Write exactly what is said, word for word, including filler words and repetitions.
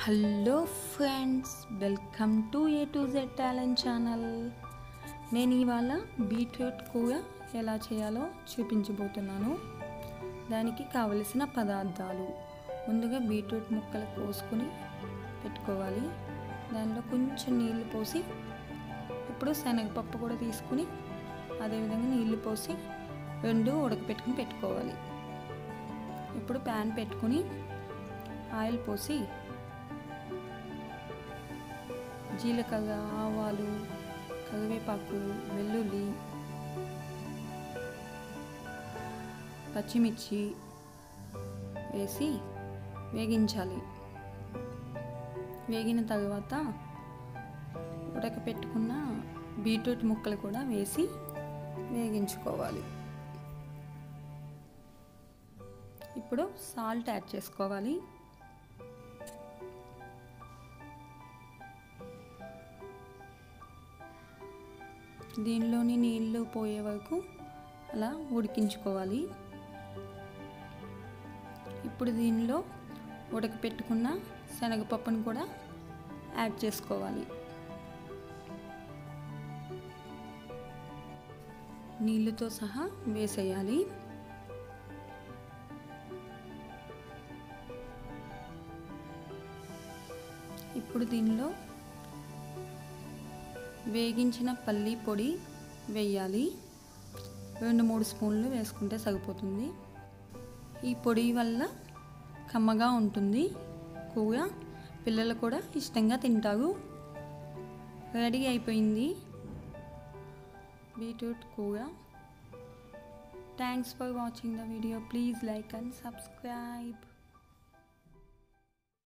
Hello friends, welcome to A to Z talent channel. నేను ఇవాళ beetroot కూర ఎలా చేయాలో చూపించబోతున్నాను. దానికి కావలసిన పదార్థాలు: ముందుగా బీట్రూట్ ముక్కలు కోసుకొని పెట్టుకోవాలి. దానిలో కొంచెం నీళ్లు పోసి, ఇప్పుడు శనగపప్పు కూడా తీసుకుని అదేవిధంగా నీళ్లు పోసి రెండు ఉడకపెట్టుకుని పెట్టుకోవాలి. ఇప్పుడు ప్యాన్ పెట్టుకుని ఆయిల్ పోసి జీలకర్ర, ఆవాలు, కరివేపాకు, వెల్లుల్లి, పచ్చిమిర్చి వేసి వేగించాలి. వేగిన తర్వాత ఉడకపెట్టుకున్న బీట్రూట్ ముక్కలు కూడా వేసి వేగించుకోవాలి. ఇప్పుడు సాల్ట్ యాడ్ చేసుకోవాలి. దీనిలోని నీళ్ళు పోయే వరకు అలా ఉడికించుకోవాలి. ఇప్పుడు దీనిలో ఉడకపెట్టుకున్న శనగపప్పును కూడా యాడ్ చేసుకోవాలి. నీళ్ళతో సహా వేసేయాలి. ఇప్పుడు దీనిలో వేగించిన పల్లి పొడి వేయాలి. రెండు మూడు స్పూన్లు వేసుకుంటే సరిపోతుంది. ఈ పొడి వల్ల కమ్మగా ఉంటుంది కూర, పిల్లలు కూడా ఇష్టంగా తింటారు. రెడీ అయిపోయింది బీట్రూట్ కూర. Thanks for watching the video. Please like and subscribe.